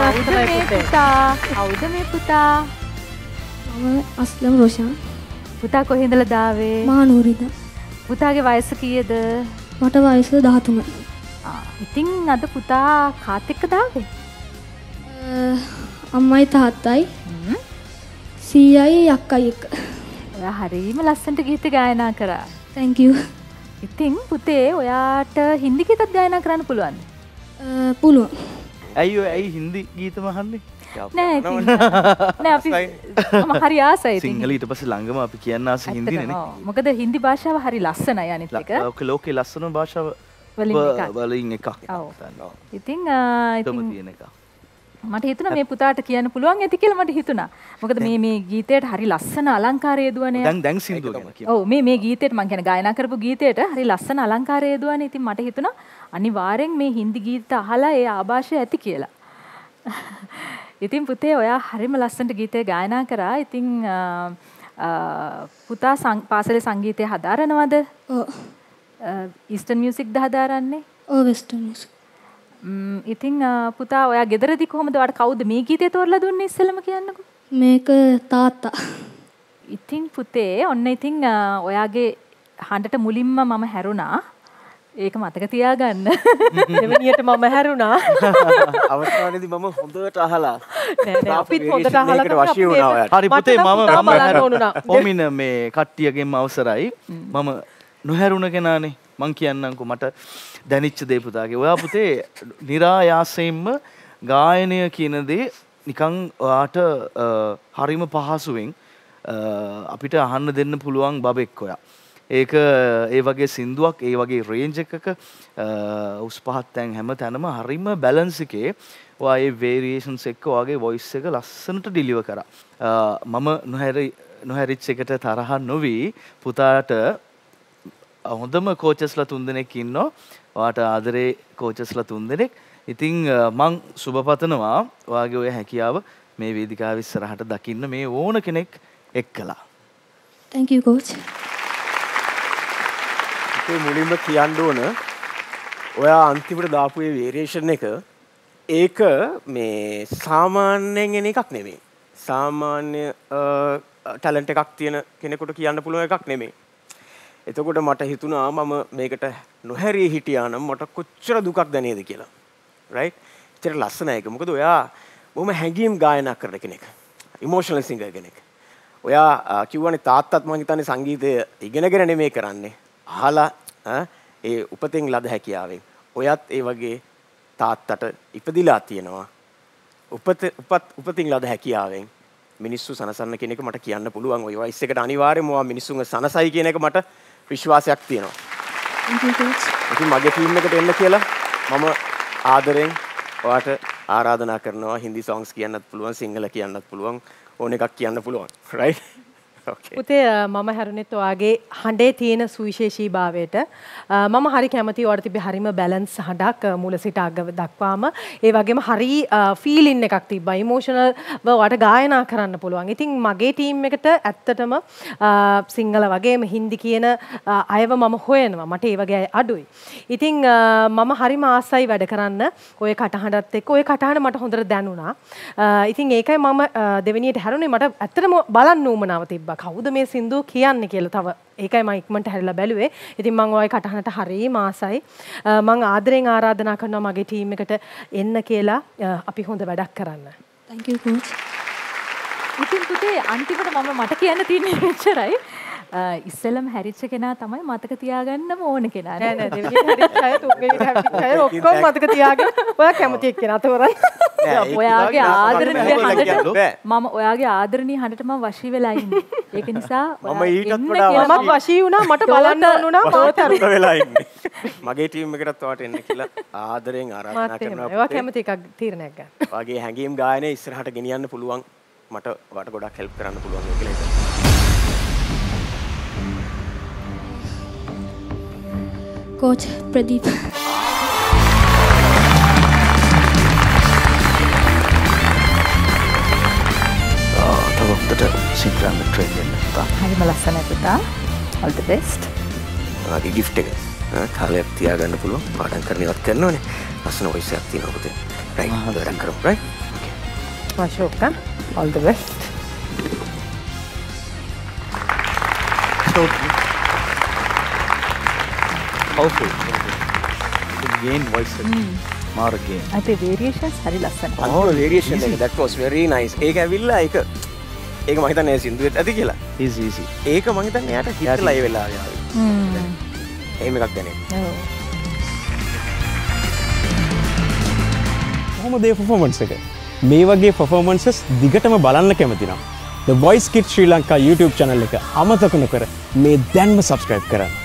කවුද මේ පුතා? කවුද මේ පුතා? මම අස්ලම් රෝෂන්. පුතා කොහේ ඉඳලා දාවේ? මහනුවරින්ද. පුතාගේ වයස කීයද? මට වයස 13. ඉතින් අද පුතා කාත් එක්ක දාවේ? අම්මයි තාත්තයි සීයයි අක්කයි එක්ක. ඔයා හරියම ලස්සනට ගීත ගායනා කරා. thank you. ඉතින් පුතේ ඔයාට හින්දි ගීතත් ගායනා කරන්න පුළුවන්ද? පුළුවන්. ඇයි හින්දි ගීතම අහන්නේ? නෑ අපි මම හරි ආසයි ඉතින්. සිංහල ඊට පස්සේ ළඟම අපි කියන්න ආස හින්දිනේ නේ. මොකද හින්දි භාෂාව හරි ලස්සනයි අනිත් එක. ඔක ලෝකේ ලස්සනම භාෂාව වලින් එකක්. ඔව්. ඉතින් තියෙන එක. මට හිතුණා මේ පුතාට කියන්න පුළුවන් ඇති කියලා මට හිතුණා. මොකද මේ ගීතයට හරි ලස්සන අලංකාරය යෙදුවනේ. දැන් සින්දුව ගැන කියමු. ඔව් මේ ගීතයට මම කියන ගායනා කරපු ගීතයට හරි ලස්සන අලංකාරය යෙදුවනේ. ඉතින් මට හිතුණා අනිවාර්යෙන් මේ හින්දි ගීත අහලා ඒ ආభాෂය ඇති කියලා. ඉතින් පුතේ ඔයා හරිම ලස්සනට ගීතය ගායනා කරා. ඉතින් පුතා පාසලේ සංගීතය හදාරනවද? ඔව්. ඊස්ටර්න් මියුසික්ද හදාරන්නේ? ඔව් වෙස්ටර්න් මියුසික්. ඉතින් පුතා ඔයා ගෙදරදී කොහොමද ඔයාට කවුද මේ ගීතය තෝරලා දුන්නේ ඉස්සෙල්ලම කියන්නකෝ. මේක තාත්තා. ඉතින් පුතේ ඔන්න ඉතින් ඔයාගේ හඬට මුලින්ම මම හැරුණා. ඒක මතක තියාගන්න. දෙවෙනියට මම හැරුණා. අවස්ථාවේදී මම හොඳට අහලා. නෑ අපිත් හොඳට අහලා වශී වුණා ඔයාට. හරි පුතේ මම ඔමින මේ කට්ටියගෙන්ම අවසරයි. මම නොහැරුණ කෙනානේ. මං කියන්නම්කෝ මට දැනිච්ච දේ පුතාගේ. ඔයා පුතේ નિરાයාසයෙන්ම ගායනය කියන දේ නිකන් ඔයාට හරිම පහසුවෙන් අපිට අහන්න දෙන්න පුළුවන් බබෙක් ඔයා. ඒක ඒ වගේ සින්දුවක් ඒ වගේ රේන්ජ් එකක උස් පහත් තැන් හැම තැනම හරිම බැලන්ස් එකේ ඔයා ඒ වේරියේෂන්ස් එක්ක ඔයාගේ වොයිස් එක ලස්සනට ඩිලිවර් කරා. මම නොහැරිච්ච එකට තරහ නොවි පුතාට හොඳම කෝචස්ලා 3 දෙනෙක් ඉන්නවා. ඔයාට ආදරේ කෝචස්ලා 3 දෙනෙක්. ඉතින් මං සුබ පතනවා ඔයාගේ ඔය හැකියාව මේ වේදිකාව ඉස්සරහට දකින්න මේ ඕන කෙනෙක් එක්කලා. thank you coach. ඒ මුලින්ම කියන්න ඕන ඔයා අන්තිමට දාපු ඒ වේරියේෂන් එක ඒක මේ සාමාන්‍යයෙන් එන එකක් නෙමෙයි. සාමාන්‍ය ටැලන්ට් එකක් තියෙන කෙනෙකුට කියන්න පුළුවන් එකක් නෙමෙයි. එතකොට මට හිතුණා මම මේකට නොහැරී හිටියා නම් මට කොච්චර දුකක් දැනේද කියලා. රයිට්? ඒතර ලස්සනයි ඒක. මොකද ඔයා බොහොම හැඟීම් ගායනා කරන කෙනෙක්. ඉමෝෂනල් සිංගර් කෙනෙක්. ඔයා කිව්වනේ තාත්තත් මම හිතන්නේ සංගීතය ඉගෙනගෙන නෙමෙයි කරන්නේ. අහලා ඒ උපතෙන් ලද හැකියාවෙන්. ඔයත් ඒ වගේ තාත්තට ඉපදිලා තියෙනවා. උපතින් ලද හැකියාවෙන් මිනිස්සු සනසන්න කියන එක මට කියන්න පුළුවන්. ඔය වයිස් එකට අනිවාර්යයෙන්ම ඔයා මිනිස්සුන්ව සනසයි කියන එක මට විශ්වාසයක් තියෙනවා. ඉතින් මගේ ටීම් එකට එන්න කියලා මම ආදරෙන් ඔයාට ආරාධනා කරනවා. හින්දි songs කියන්නත් පුළුවන්, සිංහල කියන්නත් පුළුවන්, ඕන එකක් කියන්න පුළුවන්. right? පුතේ මම හැරුණෙත් ඔයාගේ හඬේ තියෙන සුවිශේෂීභාවයට මම හරි කැමතියි ඔයාට තිබ්බේ හරිම බැලන්ස් හඬක් මුල සිට අග දක්වාම ඒ වගේම හරි ෆීලින් එකක් තිබ්බා ඉමෝෂනල්ව ඔයාට ගායනා කරන්න පුළුවන්. ඉතින් මගේ ටීම් එකට ඇත්තටම සිංහල වගේම හින්දි කියන අයව මම හොයනවා. මට ඒ වගේ අය අඩුයි. ඉතින් මම හරිම ආසයි වැඩ කරන්න ඔය කටහඬත් එක්ක. ඔය කටහඬ මට හොඳට දැනුණා. ඉතින් ඒකයි මම දෙවෙනියට හැරුණේ. මට ඇත්තටම බලන්න උවමනාව තිබ්බා. කවුද මේ සින්දුව කියන්නේ කියලා. තව ඒකයි මම ඉක්මනට හැරිලා බැලුවේ. ඉතින් මම ඔය කටහඬට හරිම ආසයි. මම ආදරෙන් ආරාධනා කරනවා මගේ ටීම් එකට එන්න කියලා අපි හොඳ වැඩක් කරන්න. thank you coach. ඉතින් පුතේ අන්තිමට මට කියන්න තියෙන්නේ මෙච්චරයි. ඉස්සෙල්ලම හැරිච්ච කෙනා තමයි මතක තියාගන්නම ඕන කෙනා. නෑ නෑ දෙවෙනි හැරිච්ච අය තුන්වෙනි හැරිච්ච අය ඔක්කොම මතක තියාගෙන ඔයා කැමති එක්කෙනා තෝරන්න. ඔයාගේ ආදරණීය හඬට මම ඔයාගේ ආදරණීය හඬට මම වශී වෙලා ඉන්නේ. ඒක නිසා මම ඊටත් වඩා මම වශී වුණා. මට බලන්න ඕන වුණා මාතර වෙලා ඉන්නේ. මගේ ටීම් එකටත් ඔයාට එන්න කියලා ආදරෙන් ආරාධනා කරනවා. ඔයා කැමති එකක් තීරණයක් ගන්න. ඔයාගේ හැඟීම් ගායනය ඉස්සරහට ගෙනියන්න පුළුවන්. මට ඔයාට ගොඩක් හෙල්ප් කරන්න පුළුවන් කියලා හිතනවා. coach Pradeep. තවොත්තට සිංක්‍රාම ට්‍රේන් වෙන්න පුතා. හරිම ලස්සනයි පුතා. all the best. ඔයාගේ gift එක කාලයක් තියාගන්න පුළුවන්. පාඩම් කරන ඉවත් කරනවනේ. ලස්සන වොයිස් එකක් තියෙනවා පුතේ. right. වැඩක් කරමු right. Ashoka all the best. Powerful. Gain voice. මාර gain. අතේ variations හරි ලස්සනයි. අන්තිම variation එක that was very nice. ඒක ඇවිල්ලා ඒක මම හිතන්නේ සින්දුවෙත් ඇති කියලා. Easy. ඒක මම හිතන්නේ එයාට හිතලා ඒ වෙලාවේ ආවේ. එහෙම එකක් දැනෙන්නේ. ඔව්. කොහොමද ඒ performance එක? මේ වගේ performances දිගටම බලන්න කැමති නම් The Voice Kids Sri Lanka YouTube channel එක අමතක නොකර මේ දැන්ම subscribe කරන්න.